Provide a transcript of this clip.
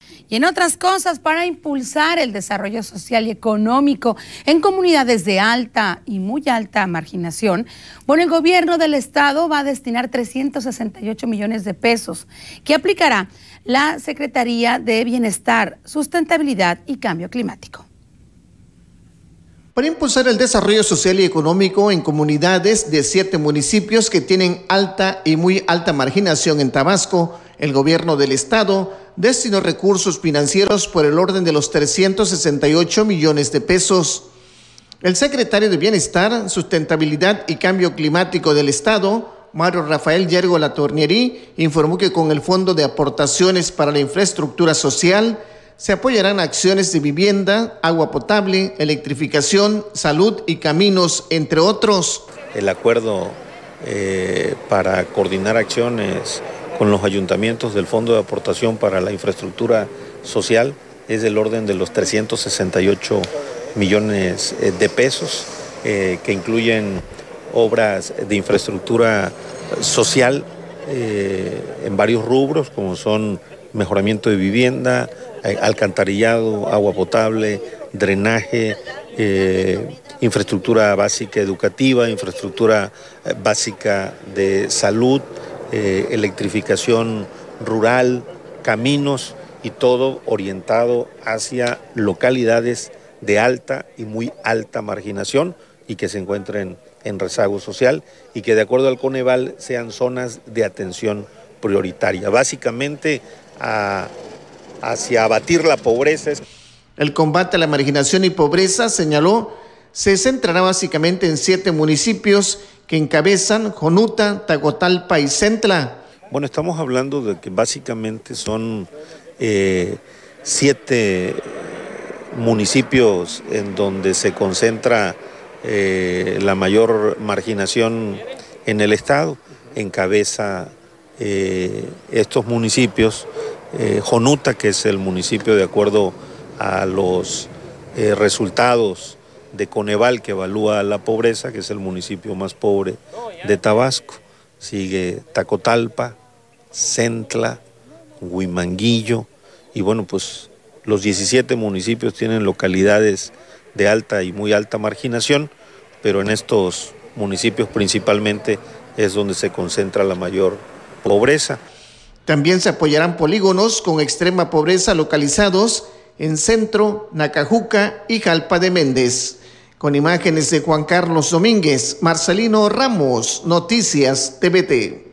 Y en otras cosas, para impulsar el desarrollo social y económico en comunidades de alta y muy alta marginación, bueno, el gobierno del estado va a destinar 368 millones de pesos que aplicará la Secretaría de Bienestar, Sustentabilidad y Cambio Climático. Para impulsar el desarrollo social y económico en comunidades de 7 municipios que tienen alta y muy alta marginación en Tabasco, el gobierno del estado destinó recursos financieros por el orden de los 368 millones de pesos. El secretario de Bienestar, Sustentabilidad y Cambio Climático del estado, Mario Rafael Yergo Latornieri, informó que con el Fondo de Aportaciones para la Infraestructura Social se apoyarán acciones de vivienda, agua potable, electrificación, salud y caminos, entre otros. El acuerdo para coordinar acciones con los ayuntamientos del Fondo de Aportación para la Infraestructura Social es del orden de los 368 millones de pesos, que incluyen obras de infraestructura social en varios rubros, como son mejoramiento de vivienda, alcantarillado, agua potable, drenaje, infraestructura básica educativa, infraestructura básica de salud, electrificación rural, caminos, y todo orientado hacia localidades de alta y muy alta marginación y que se encuentren en rezago social y que de acuerdo al Coneval sean zonas de atención prioritaria, básicamente hacia abatir la pobreza. El combate a la marginación y pobreza, señaló, se centrará básicamente en 7 municipios que encabezan Jonuta, Tacotalpa y Centla. Bueno, estamos hablando de que básicamente son 7 municipios en donde se concentra la mayor marginación en el estado. Encabeza estos municipios Jonuta, que es el municipio de acuerdo a los resultados de Coneval, que evalúa la pobreza, que es el municipio más pobre de Tabasco. Sigue Tacotalpa, Centla, Huimanguillo, y bueno, pues los 17 municipios tienen localidades de alta y muy alta marginación, pero en estos municipios principalmente es donde se concentra la mayor pobreza. También se apoyarán polígonos con extrema pobreza localizados en Centro, Nacajuca y Jalpa de Méndez. Con imágenes de Juan Carlos Domínguez, Marcelino Ramos, Noticias TVT.